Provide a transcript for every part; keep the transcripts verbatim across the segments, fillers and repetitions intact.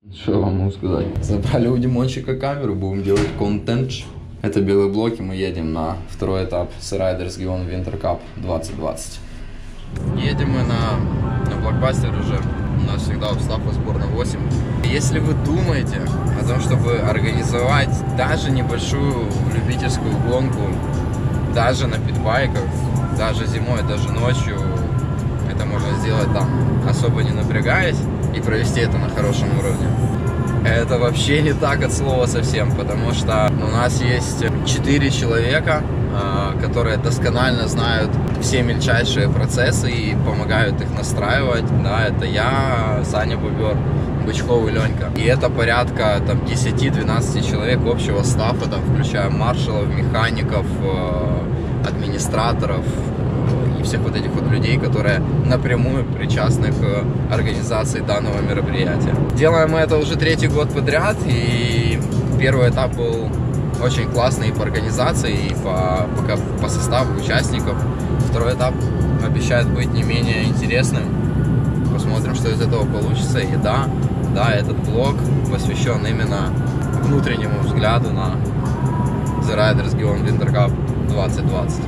Что вам могу сказать? Забрали у Димончика камеру, будем делать контент. Это белые блоки, мы едем на второй этап с Riders Gion Winter Cup двадцать двадцать. Едем мы на, на блокбастер уже. У нас всегда у Стаффа сборная восемь. Если вы думаете о том, чтобы организовать даже небольшую любительскую гонку, даже на питбайках, даже зимой, даже ночью, это можно сделать там, особо не напрягаясь, и провести это на хорошем уровне. Это вообще не так от слова совсем, потому что у нас есть четыре человека, которые досконально знают все мельчайшие процессы и помогают их настраивать. Да, это я, Саня Бубер, Бычков и Ленька. И это порядка там десяти-двенадцати человек общего стаффа, там, включая маршалов, механиков, администраторов и всех вот этих вот людей, которые напрямую причастны к организации данного мероприятия. Делаем мы это уже третий год подряд, и первый этап был очень классный и по организации, и по, по, по составу участников. Второй этап обещает быть не менее интересным. Посмотрим, что из этого получится. И да, да, этот блог посвящен именно внутреннему взгляду на The Riders Gion Winter Cup двадцать двадцать.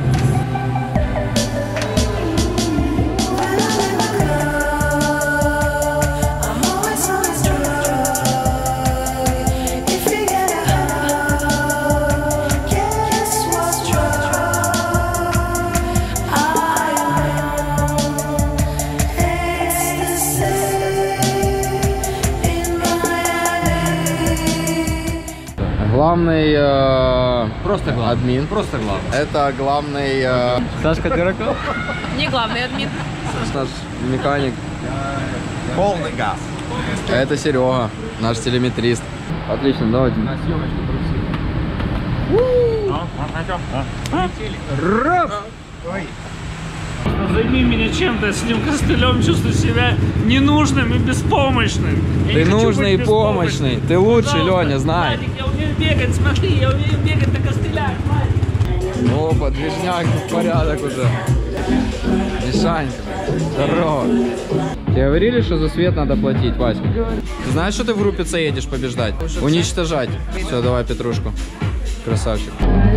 Главный э, просто главный. админ. Просто главный. Это главный э, Сашка Дураков. Не главный админ. Наш механик. Полный газ. Это Серега, наш телеметрист. Отлично, давайте. На съемочку Ой. Займи меня чем-то, с этим костылем чувствую себя ненужным и беспомощным. Я Ты не хочу нужный быть и помощный. Ты лучший, Пожалуйста, Леня, знай. Владик, я умею бегать, смотри, я умею бегать на костылях, Владик. Опа, движняк, порядок уже. Мишанька, здорово. Тебе говорили, что за свет надо платить, Васька? Ты знаешь, что ты в группе С едешь побеждать? Уничтожать. Все, давай Петрушку. Красавчик.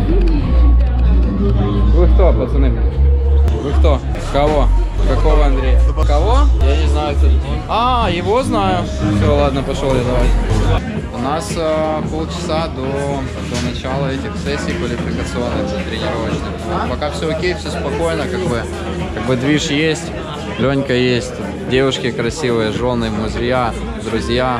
Вы кто, пацаны? Вы кто? Кого? Какого Андрея? Кого? Я не знаю, кто. А, его знаю. Все, ладно, пошел я, давай. У нас э, полчаса до, до начала этих сессий квалификационных, тренировочных. Вот, пока все окей, все спокойно, как бы, как бы движ есть, Ленька есть, девушки красивые, жены, мужья, друзья.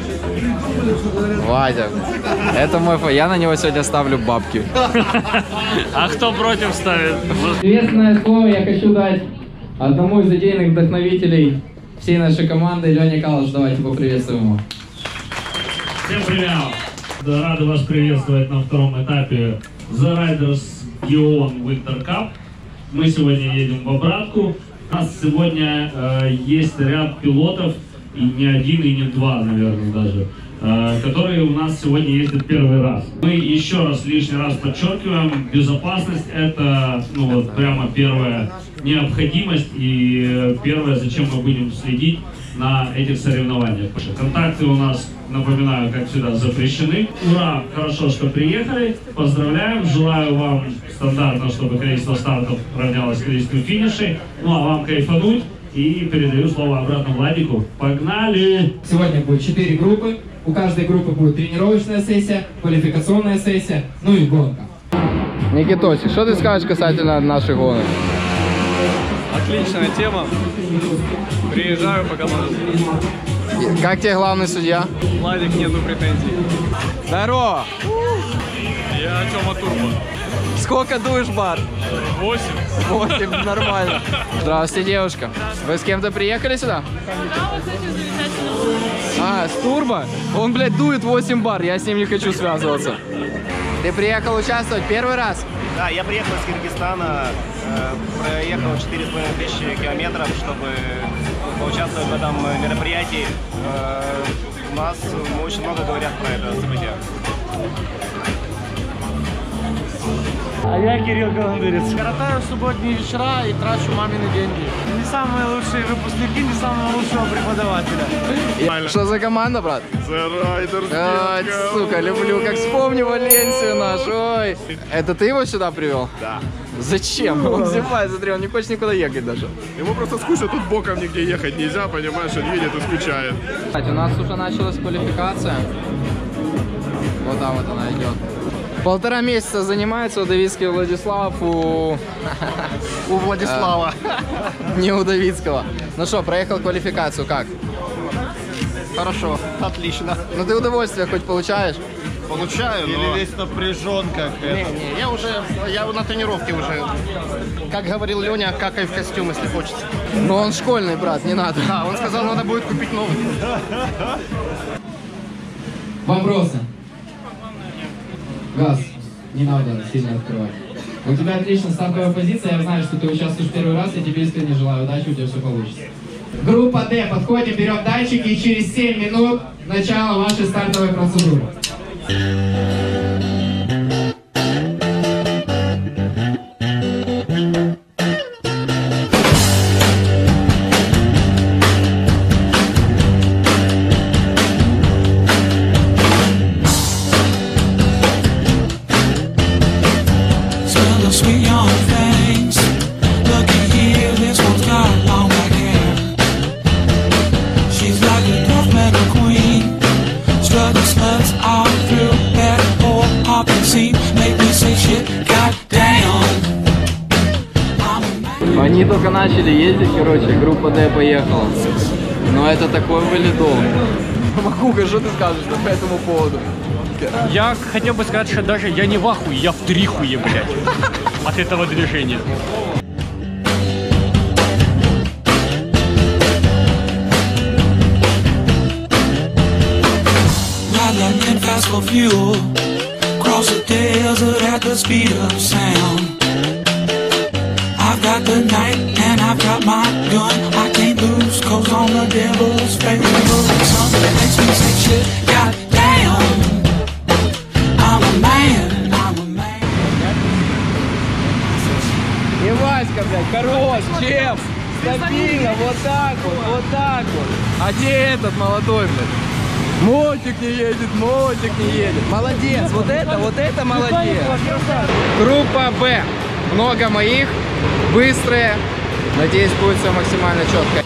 Вадя, это мой фа. Я на него сегодня ставлю бабки. А кто против ставит? Приветственное слово я хочу дать одному из идейных вдохновителей всей нашей команды, Лене Калыш. Давайте поприветствуем его. Всем привет! Да, рады вас приветствовать на втором этапе The Riders Gion Winter Cup. Мы сегодня едем в обратку. У нас сегодня э, есть ряд пилотов, и не один, и не два, наверное, даже, э, которые у нас сегодня ездят первый раз. Мы еще раз, лишний раз подчеркиваем, безопасность — это, ну вот, прямо первая необходимость и первое, зачем мы будем следить на этих соревнованиях. Контакты у нас, напоминаю, как всегда, запрещены. Ура! Хорошо, что приехали. Поздравляем. Желаю вам стандартно, чтобы количество стартов равнялось количеству финишей. Ну а вам кайфануть. И передаю слово обратно Владику. Погнали! Сегодня будет четыре группы. У каждой группы будет тренировочная сессия, квалификационная сессия, ну и гонка. Никитосик, что ты скажешь касательно наших гонок? Отличная тема. Приезжаю, пока можно. Как тебе главный судья? Владик, нету претензий. Здорово! Я о чем, о турбо? Сколько дуешь, бар? Восемь. Восемь, нормально. Здравствуйте, девушка. Вы с кем-то приехали сюда? А, с турбо? Он, блядь, дует восемь бар, я с ним не хочу связываться. Ты приехал участвовать первый раз? Да, я приехал из Киргизстана, э, проехал четыре с половиной тысячи километров, чтобы поучаствовать в этом мероприятии. Э, у нас очень много говорят про это событие. А я Кирилл Каландырец. Коротаю субботние вечера и трачу мамины деньги. Не самые лучшие выпускники, не самого лучшего преподавателя. Что за команда, брат? Ой, сука, люблю, как вспомню Валенсию нашу. Ой. Это ты его сюда привел? Да. Зачем? Он зевает, смотри, он не хочет никуда ехать даже. Ему просто скучно, тут боком нигде ехать нельзя, понимаешь, он едет и скучает. У нас уже началась квалификация. Вот там вот она идет. Полтора месяца занимается у Давидский Владислав, у... У Владислава. Не у Давидского. Ну что, проехал квалификацию, как? Хорошо, отлично. Ну ты удовольствие хоть получаешь? Получаю, но... Или весь напряжен, как Не, не, я уже, я на тренировке уже. Как говорил Леня, какай в костюм, если хочется. Ну он школьный, брат, не надо. Да, он сказал, надо будет купить новый. Вопросы? Газ, не надо сильно открывать. У тебя отлично стартовая позиция, я знаю, что ты участвуешь первый раз, я тебе искренне желаю удачи, у тебя все получится. Группа D, подходим, берем датчики и через семь минут начало вашей стартовой процедуры. Они только начали ездить, короче, группа D поехала. Но это такой валидол. Макуха, что ты скажешь по этому поводу? Я хотел бы сказать, что даже я не в ахуе, я в трихуе, блядь, от этого движения. I've got the night and I've got my gun. I can't lose, cause on the devil's favorable son makes me say shit, goddamn. I'm a man, I'm a man. И Васька, блядь, хорош, чем? Стабильно, вот так вот, вот так вот. А где этот молодой, блядь? Мотик не едет, мотик не едет. Молодец, вот это, вот это молодец. Группа Б. Много моих, быстрые. Надеюсь, будет все максимально четко.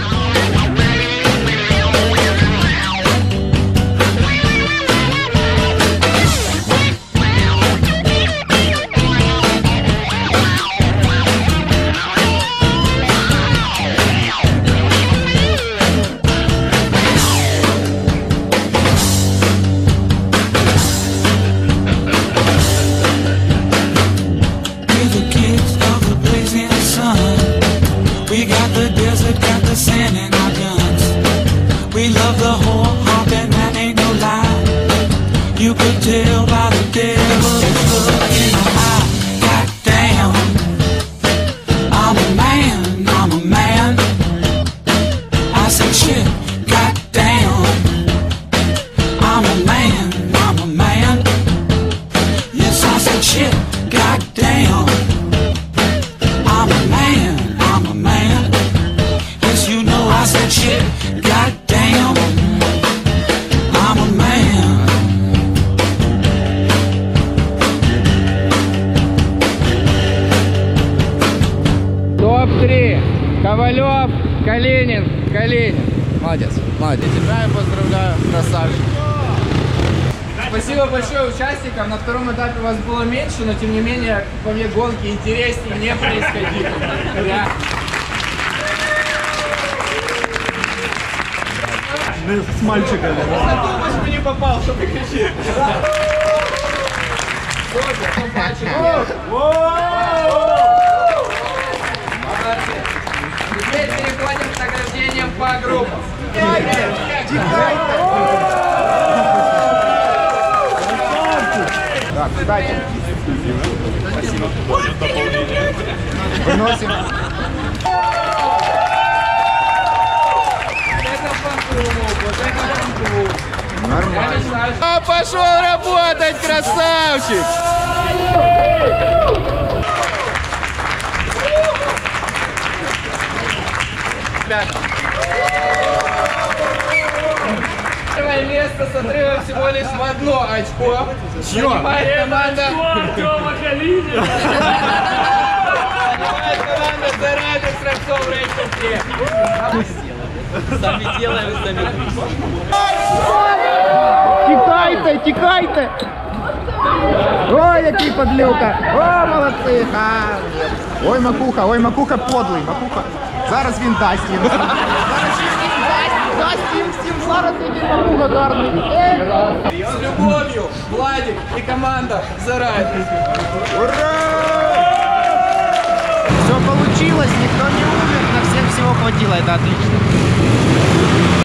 You could tell by the devil's look in her eye. Goddamn, I'm a man, I'm a man. I said shit, goddamn, I'm a man, I'm a man. Yes, I said shit, goddamn, I'm a man, I'm a man. Yes, you know I said shit, goddamn, I'm a man. топ-три. Ковалев, Калинин, Калинин. Молодец, молодец. Тебя я поздравляю, красавчик. Спасибо большое участникам. На втором этапе вас было меньше, но тем не менее, по мне, гонки интереснее не происходили. С мальчиками. На тумбочку не попал, что ты кричишь. Теперь переходим к награждениям по группам. Так, кстати. Спасибо. Выносим. Вот это фан-клуб, вот это фан-клуб. Нормально. А пошел работать, красавчик! Первое место с отрывом всего лишь в одно очко. Занимает команда... Занимает команда The Riders Ростов Рейчел. Сами делаем, сами. Тікайте, тікайте! Ой, який подлюка! О, молодці! А, ой, Макуха, ой, Макуха подлий, Макуха. Зараз він дасть їм. Зараз він дасть, дасть їм всім, зараз який Макуха гарний. С любовью, Владик и команда The Riders. Ура! Все получилось, никто не умер, на всех всего хватило, это отлично.